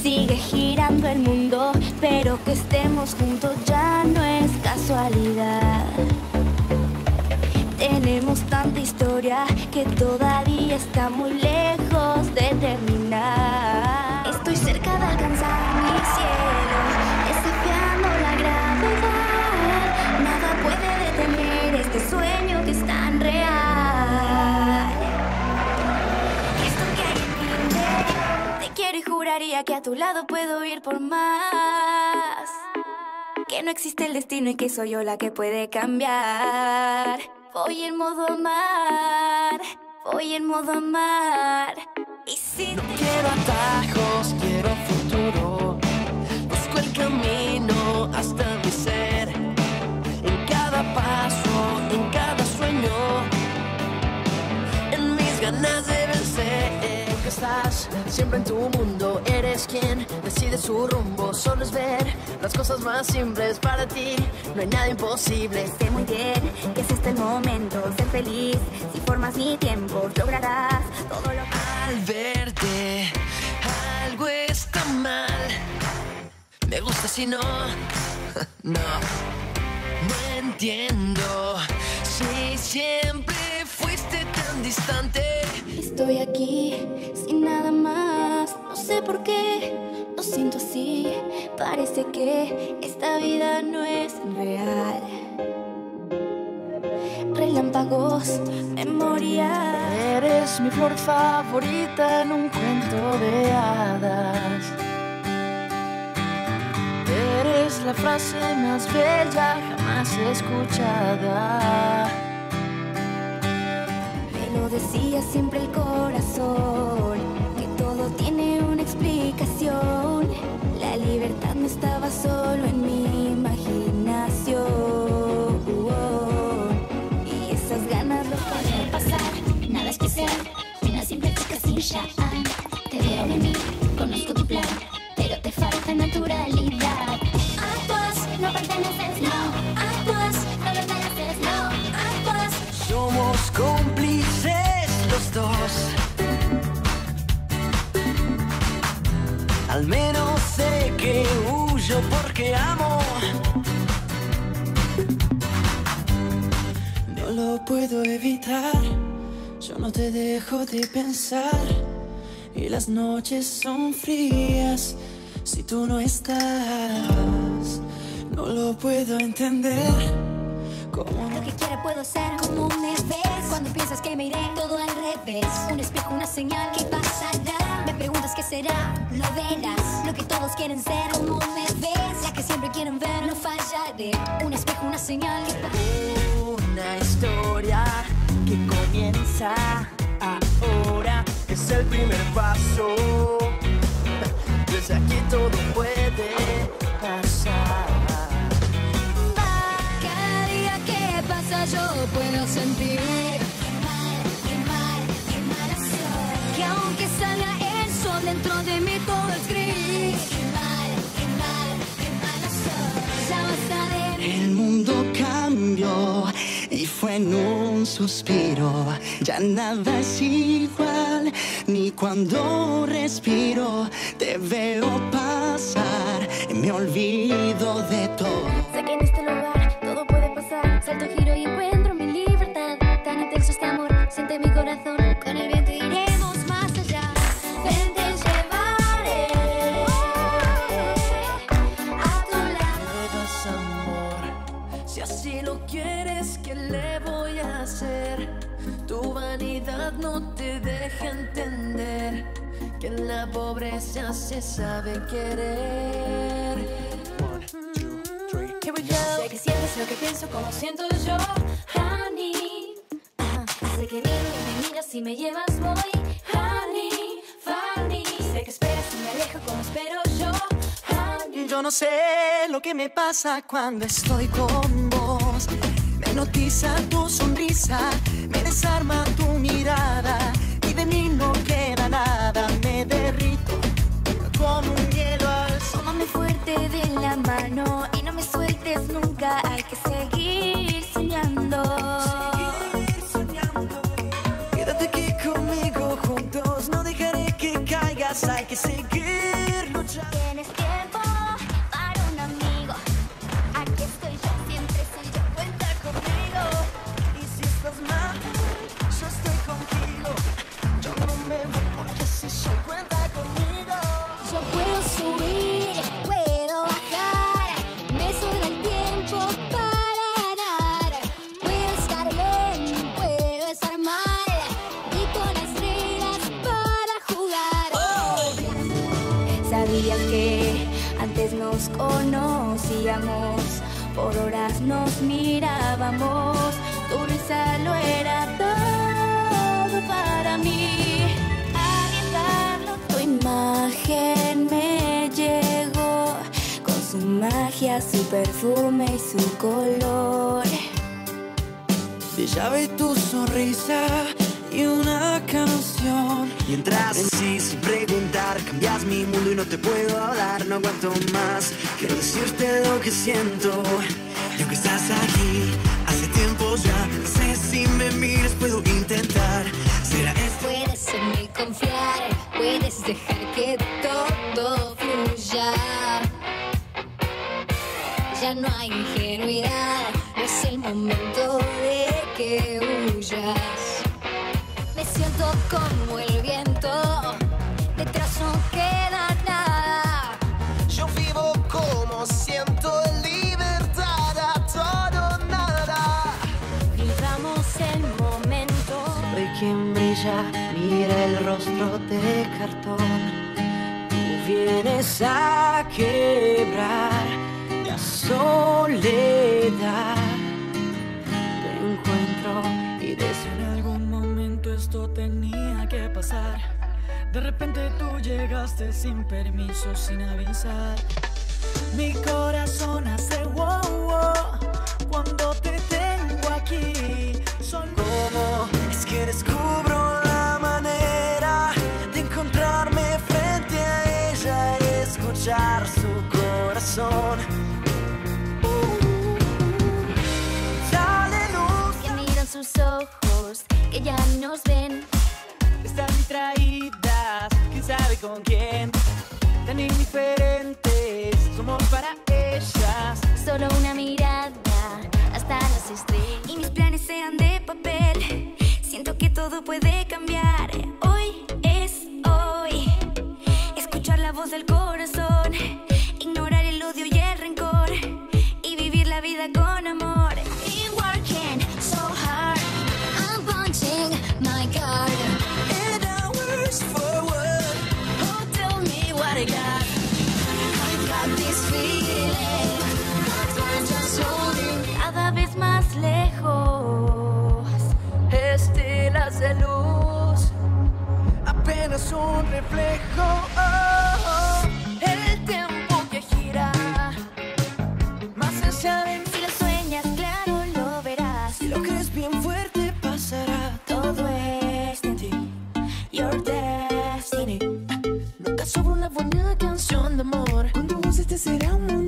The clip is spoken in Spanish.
Sigue girando el mundo, pero que estemos juntos ya no es casualidad. Tenemos tanta historia que todavía está muy lejos de terminar. Estoy cerca de alcanzar mi cielo, desafiando la gravedad. Nada puede detener este sueño que es tan real. Esto que hay en mi interior, te quiero y juraría que a tu lado puedo ir por más. Que no existe el destino y que soy yo la que puede cambiar. Voy en modo amar, voy en modo amar. Y si no quiero atajos, quiero futuro. Busco el camino hasta mi ser. En cada paso, en cada sueño, en mis ganas de vencer. Porque estás siempre en tu mundo, eres quien decide su rumbo. Solo es ver las cosas más simples para ti. No hay nada imposible. Sé muy bien que es este el momento, ser feliz. Si formas mi tiempo, lograrás todo lo que... Al verte, algo está mal. Me gusta si no, no. No entiendo si siempre fuiste tan distante. Estoy aquí sin nada más, no sé por qué, lo siento así. Parece que esta vida no es real. Relámpagos, memoria. Eres mi flor favorita en un cuento de hadas. Eres la frase más bella jamás escuchada. Me lo decía siempre el corazón, que todo tiene una explicación. La libertad no estaba solo en mi imaginación. Y esas ganas lo puede pasar, nada especial. Una simple chica sin shine. Te veo venir, conozco tu plan, pero te falta naturalidad. Actúas, no perteneces, no. Actúas, no perteneces, no. Actúas. Somos cómplices los dos. Al menos sé que huyo porque amo. No lo puedo evitar. Yo no te dejo de pensar. Y las noches son frías si tú no estás. No lo puedo entender. ¿Cómo Lo que quiera puedo ser, como me ves. Cuando piensas que me iré, todo al revés. Un espejo, una señal, ¿qué pasará? Me preguntas qué será, lo verás. Lo que todos quieren ser, como me ves. La que siempre quieren ver, no fallaré. Un espejo, una señal, ¿qué pasará? Una historia que comienza ahora. Es el primer paso. Desde aquí todo puede pasar. Cada día que pasa yo puedo sentir qué mala soy. Que aunque salga el sol dentro de mí todo es gris. Qué mala soy. Ya basta de... El mundo cambió y fue en un suspiro. Ya nada es igual, ni cuando respiro. Te veo pasar y me olvido de todo. Sé que en este lugar todo puede pasar. Salto, giro y encuentro mi libertad. Tan intenso este amor, siente mi corazón. Con el viento iremos más allá. Ven, te llevaré a tu lado. Pruebas, amor, si así lo quieres, ¿qué le voy a hacer? Tu vanidad no te deja entender que en la pobreza se sabe querer. 1, 2, 3, here we go. Sé que sientes lo que pienso, como siento yo, honey. Sé que miro y me miras y me llevas, voy, honey, funny. Sé que esperas y me alejo como espero yo, honey. Yo no sé lo que me pasa cuando estoy con vos. Me hipnotiza tu sonrisa, me desarma tu mirada. Y de mí no queda nada, me derrito con un hielo al sol. Tómame fuerte de la mano y no me sueltes nunca. Hay que seguir soñando. Quédate aquí conmigo juntos, no dejaré que caigas, hay que seguir luchando. sabía que antes nos conocíamos, por horas nos mirábamos, tu risa lo era todo para mí. Arriesgarlo, tu imagen me llegó, con su magia, su perfume y su color. De llave tu sonrisa y una canción. Y entras en sí sin preguntar, cambias mi mundo y no te puedo hablar. No aguanto más, quiero decirte lo que siento. Y aunque estás aquí, hace tiempo ya, no sé si me mires, puedo intentar. ¿Será esto? Puedes en mí confiar, puedes dejar que todo fluya. Ya no hay ingenuidad, no es el momento de que huyas. Me siento como el viento, detrás no queda nada. Yo vivo como siento, en libertad, a todo nada. Vivamos el momento. Soy quien brilla, mira el rostro de cartón. Tú vienes a quebrar la soledad. Te encuentro y deseo. En algún momento esto tenía que pasar. De repente tú llegaste sin permiso, sin avisar. Mi corazón hace wow, wow cuando te tengo aquí. ¿Cómo es que descubro la manera de encontrarme frente a ella y escuchar su corazón? Dale luz. Que miran sus ojos, que ya nos ven. Están distraídas, quién sabe con quién. Tan indiferentes somos para ellas. Solo una mirada hasta las estrellas. Y mis planes sean de papel. Siento que todo puede cambiar. Hoy es hoy. Escuchar la voz del corazón, ignorar el odio y el rencor, y vivir la vida con amor. Been working so hard, I'm punching my card. And hours forward. Oh, tell me what I got. I got this feeling, I'm just holding. Cada vez más lejos, Estelas de luz, apenas un reflejo. El tiempo que gira más allá de mí. si lo sueñas, claro lo verás. Si lo crees bien fuerte pasará. Todo es de ti, your destiny. Nunca sobra una buena canción de amor. Cuando vos este será un mundo